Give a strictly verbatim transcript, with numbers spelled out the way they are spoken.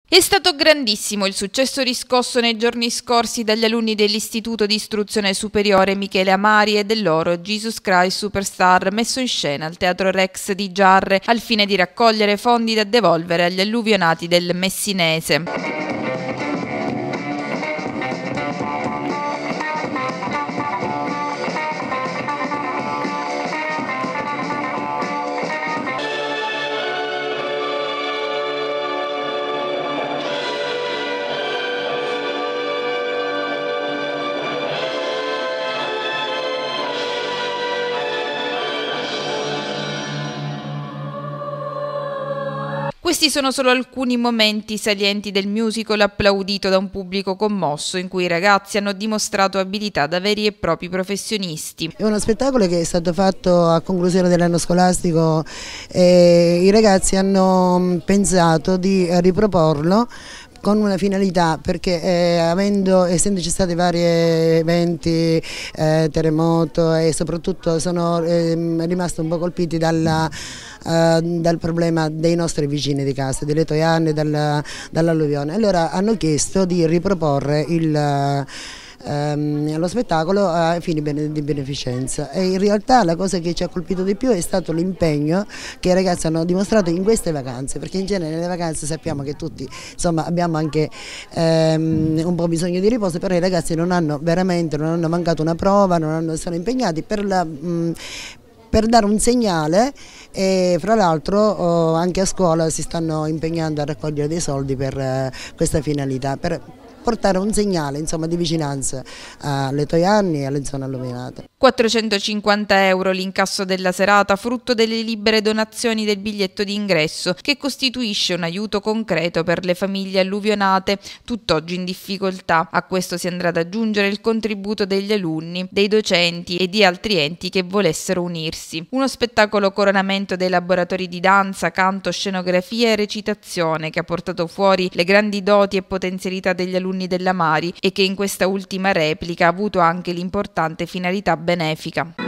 È stato grandissimo il successo riscosso nei giorni scorsi dagli alunni dell'Istituto di Istruzione Superiore Michele Amari e del loro Jesus Christ Superstar, messo in scena al Teatro Rex di Giarre al fine di raccogliere fondi da devolvere agli alluvionati del Messinese. Questi sono solo alcuni momenti salienti del musical applaudito da un pubblico commosso, in cui i ragazzi hanno dimostrato abilità da veri e propri professionisti. È uno spettacolo che è stato fatto a conclusione dell'anno scolastico e i ragazzi hanno pensato di riproporlo con una finalità, perché eh, avendo, essendoci stati vari eventi, eh, terremoto, e soprattutto sono eh, rimasti un po' colpiti dalla, eh, dal problema dei nostri vicini di casa, delle Toianne, dall'alluvione, allora hanno chiesto di riproporre il Ehm, lo spettacolo a fini di beneficenza, e in realtà la cosa che ci ha colpito di più è stato l'impegno che i ragazzi hanno dimostrato in queste vacanze, perché in genere nelle vacanze sappiamo che tutti insomma abbiamo anche ehm, un po' bisogno di riposo, però i ragazzi non hanno veramente non hanno mancato una prova, non hanno, sono impegnati per la mh, per dare un segnale, e fra l'altro oh, anche a scuola si stanno impegnando a raccogliere dei soldi per eh, questa finalità, per portare un segnale insomma, di vicinanza alle Toianne e alle zone alluvionate. quattrocentocinquanta euro l'incasso della serata, frutto delle libere donazioni del biglietto d'ingresso, che costituisce un aiuto concreto per le famiglie alluvionate, tutt'oggi in difficoltà. A questo si andrà ad aggiungere il contributo degli alunni, dei docenti e di altri enti che volessero unirsi. Uno spettacolo coronamento dei laboratori di danza, canto, scenografia e recitazione, che ha portato fuori le grandi doti e potenzialità degli alunni della Mari e che in questa ultima replica ha avuto anche l'importante finalità benefica.